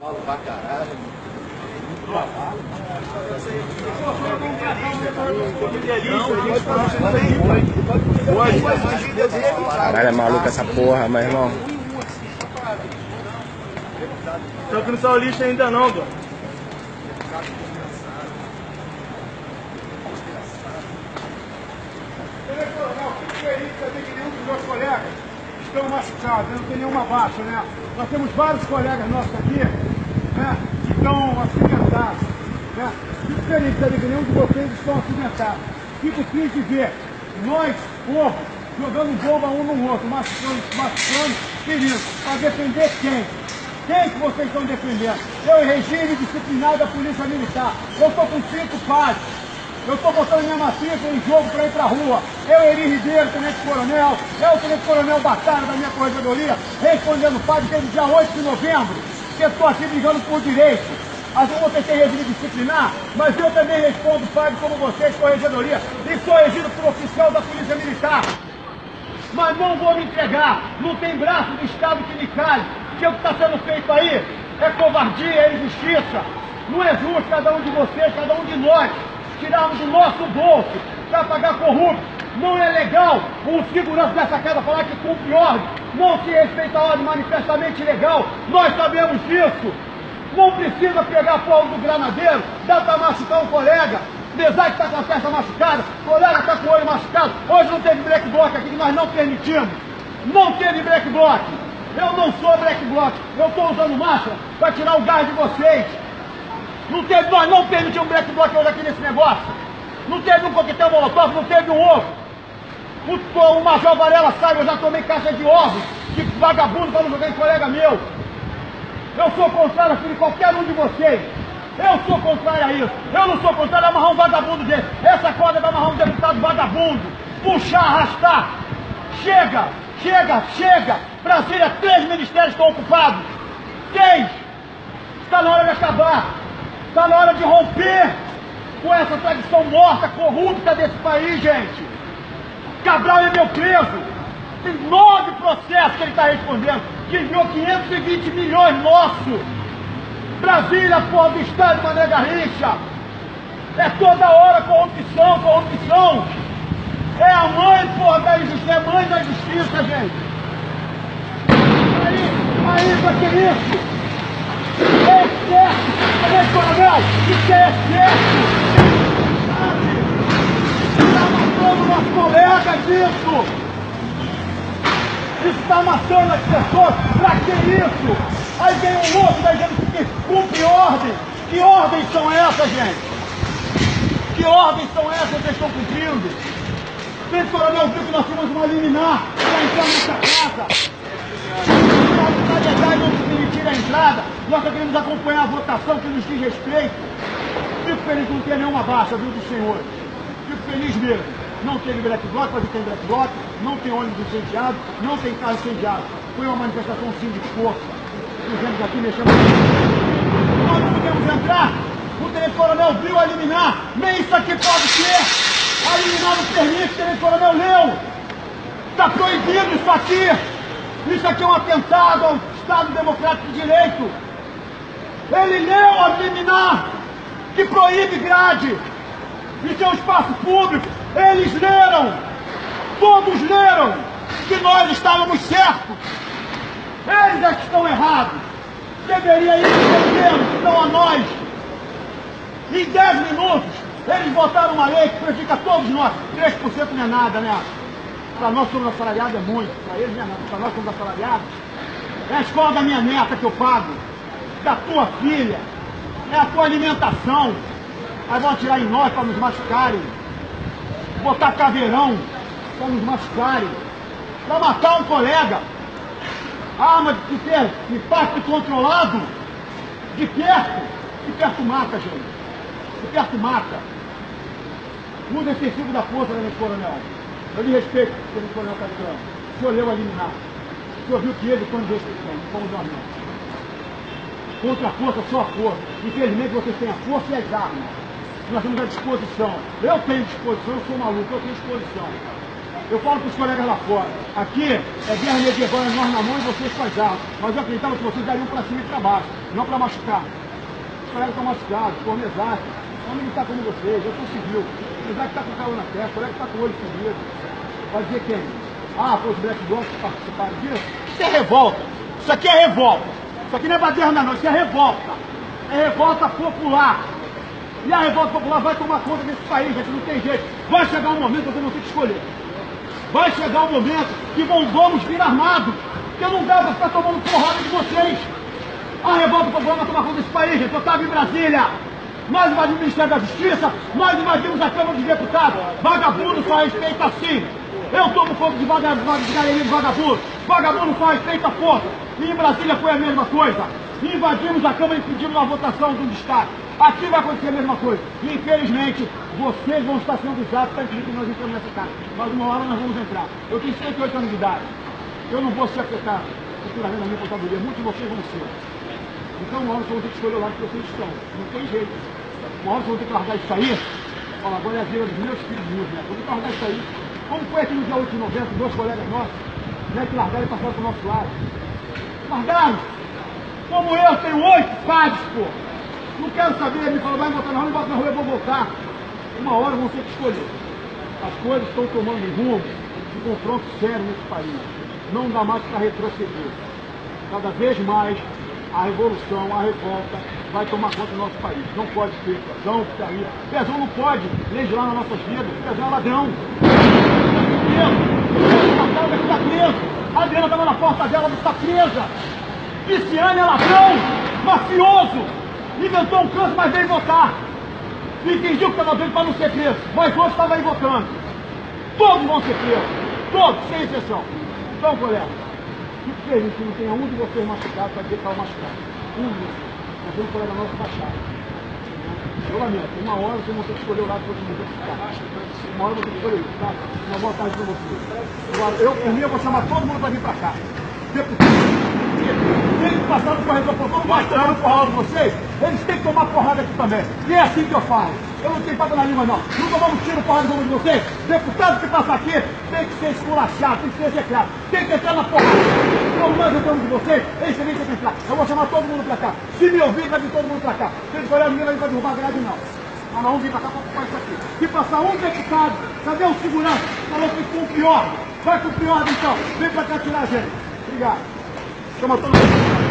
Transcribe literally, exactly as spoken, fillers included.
Falo pra caralho. Caralho, é maluco essa porra, meu irmão. Só que não saiu lixo ainda não, pô. Nenhum dos meus colegas estão machucados, não tem nenhuma baixa, né? Nós temos vários colegas nossos aqui, né, que estão acidentados, né? Fico feliz de saber que nenhum de vocês estão acidentados. Fico triste de ver nós, povo, jogando bomba um no outro, machucando, machucando, ferindo. Para defender quem? Quem que vocês estão defendendo? Eu, regime disciplinado da Polícia Militar. Eu estou com cinco pares. Eu estou botando minha matrícula em jogo para ir para a rua. Eu, Eri Ribeiro, Tenente Coronel, eu, Tenente Coronel Batalha da minha corregedoria, respondendo o padre desde dia oito de novembro, que eu estou aqui brigando por direito. Assim vocês têm regime disciplinar, mas eu também respondo, padre, como vocês, corregedoria, e sou regido por oficial da Polícia Militar. Mas não vou me entregar, não tem braço do Estado que me cale, que o que está sendo feito aí é covardia, é injustiça. Não é justo cada um de vocês, cada um de nós, tirarmos do nosso bolso para pagar corrupto. Não é legal um segurança dessa casa falar que cumpre ordem, não se respeita a ordem manifestamente ilegal. Nós sabemos disso. Não precisa pegar fogo do granadeiro, dá para machucar um colega. Apesar de estar com a testa machucada, o colega está com o olho machucado. Hoje não teve black bloc aqui que nós não permitimos. Não teve black bloc. Eu não sou black bloc. Eu estou usando máscara para tirar o gás de vocês. Não teve, nós não permitimos black bloc hoje aqui nesse negócio. Não teve um coquetel molotov, não teve um ovo. O, o Major Varela sabe, eu já tomei caixa de ovos, de vagabundo para não jogar em colega meu. Eu sou contrário a qualquer um de vocês. Eu sou contrário a isso. Eu não sou contrário a amarrar um vagabundo desse. Essa corda vai amarrar um deputado vagabundo. Puxar, arrastar. Chega, chega, chega. Brasília, três ministérios estão ocupados. Três. Está na hora de acabar. Está na hora de romper com essa tradição morta, corrupta desse país, gente. Cabral é meu preso. Tem nove processos que ele está respondendo. Desviou quinhentos e vinte milhões nosso. Brasília, porra do Estado, Mané Garrincha. É toda hora corrupção, corrupção. É a mãe, porra, da injustiça. É a mãe da justiça, gente. Aí, aí, pra que isso? É certo, Tenente Coronel, isso é certo. Está matando nosso colega disso. Isso está matando as pessoas. Pra que isso? Aí vem um louco da gente que cumpre ordem. Que ordens são essas, gente? Que ordens são essas que vocês estão cumprindo? Tenente Coronel viu que nós tínhamos uma liminar para entrar nessa casa. Na verdade, não nos permitir a entrada. Nós só queremos acompanhar a votação que nos diz respeito. Fico feliz que não tenha nenhuma baixa, viu, dos senhores. Fico feliz mesmo. Não teve black bloc, mas tem black bloc. Não tem ônibus incendiado, não tem carro incendiado. Foi uma manifestação sim de força. Fizemos aqui, mexemos aqui. Nós não podemos entrar. O Tenente Coronel viu a liminar. Nem isso aqui pode ser. A liminar não permite, o Tenente Coronel leu. Está proibido isso aqui. Isso aqui é um atentado ao Estado Democrático de Direito. Ele leu a liminar que proíbe grade. Isso é um espaço público. Eles leram. Todos leram que nós estávamos certos. Eles é que estão errados. Deveria ir defendendo, não a nós. Em dez minutos, eles votaram uma lei que prejudica todos nós. três por cento não é nada, né? Para nós somos assalariados é muito. Para eles não é nada. Para nós somos assalariados. É a escola da minha neta que eu pago. Da tua filha. É a tua alimentação. Aí vão atirar em nós para nos machucarem. Botar caveirão para nos machucarem. Para matar um colega. Arma de ter impacto controlado. De perto. De perto mata, gente. De perto mata. Uso excessivo da força, Tenente Coronel. Eu lhe respeito, Tenente Coronel Capitão. O senhor leu a liminar. O senhor viu que eles estão de restrição, não fomos nós não. Contra a força, só a força. Infelizmente vocês têm a força e as armas. Nós temos à disposição. Eu tenho disposição, eu sou maluco, eu tenho disposição. Eu falo para os colegas lá fora, aqui é guerra medieval, é nós na mão e vocês com as armas. Mas eu acreditava que vocês dariam para cima e para baixo, não para machucar. Os colegas estão machucados, por mesar. Não militar como vocês, eu sou civil. O colega que está com o calor na testa, o colega que está com o olho subido. Vai dizer quem? Ah, foi os Black Blocs que participaram disso? Isso é revolta. Isso aqui é revolta. Isso aqui não é baderna não, isso é revolta. É revolta popular. E a revolta popular vai tomar conta desse país, gente, não tem jeito. Vai chegar um momento que vocês vão ter que escolher. Vai chegar um momento que vão, vamos vir armados. Porque não dá para ficar tomando porrada de vocês. A revolta popular vai tomar conta desse país, gente. Eu estava em Brasília. Nós invadimos o Ministério da Justiça, nós invadimos a Câmara dos Deputados. Vagabundo só respeita assim. Eu tomo conta de vagabundo, de galerinha de vagabundo. Vagabundo só respeita força. E em Brasília foi a mesma coisa. Invadimos a Câmara e pedimos uma votação de um destaque. Aqui vai acontecer a mesma coisa. E infelizmente, vocês vão estar sendo usados para impedir que nós entramos nessa casa. Mas uma hora nós vamos entrar. Eu tenho cinquenta e oito anos de idade. Eu não vou ser afetado futuramente na minha aposentadoria. Muitos de vocês vão ser. Então uma hora vocês vão ter que escolher o lado que vocês estão. Não tem jeito. Uma hora vocês vão ter que largar isso aí. Olha, agora é a vida dos meus filhos meus, né? Vou ter que largar isso aí. Como foi aqui no dia oito de novembro, dois colegas nossos, né, que largaram e passaram para o nosso lado. Largaram! Como eu tenho oito padres, pô! Não quero saber, me falou, vai botar na rua, me bota na rua, eu vou voltar. Uma hora vão ter que escolher. As coisas estão tomando rumo de confronto sério nesse país. Não dá mais para retroceder. Cada vez mais a revolução, a revolta vai tomar conta do nosso país. Não pode ter Pezão, Pizarria. Pezão não pode legislar nas nossas vidas. Pezão é ladrão. Está preso. A Adriana estava na porta dela, está presa. Pisciane é ladrão, mafioso. Inventou um câncer, mas veio votar. E fingiu que estava doido para não ser preso. Mas hoje estava aí votando. Todos vão ser presos. Todos, sem exceção. Então, colega, fico feliz que não tenha um de vocês machucado para dizer que estava machucado. Um deles. Nós temos um colega nosso baixado. Eu lamento, uma hora vocês vão ter que escolher o lado que vocês vão ter que ficar. Uma hora eu vou ter que escolher isso, tá? Uma boa tarde para vocês. Agora, eu, por mim, eu vou chamar todo mundo para vir para cá. Deputado. Tem que passar no corredor, vamos mostrando porrada de vocês, eles têm que tomar porrada aqui também. E é assim que eu falo. Eu não tenho papo na língua, não. Não tomamos tiro, porrada de vocês. Deputado que passa aqui tem que ser esculachado, tem que ser execrado, tem que entrar na porrada. Como nós entramos de vocês, eles também têm que entrar. Eu vou chamar todo mundo pra cá. Se me ouvir, vai vir todo mundo pra cá. Se eles olharem, ninguém vai derrubar a grade, não. Mas nós vamos vir pra cá pra ocupar isso aqui. Se passar um deputado, cadê o segurança? Falou que com o pior. Vai com o pior, então. Vem pra cá tirar a gente. Obrigado. Chama todo mundo.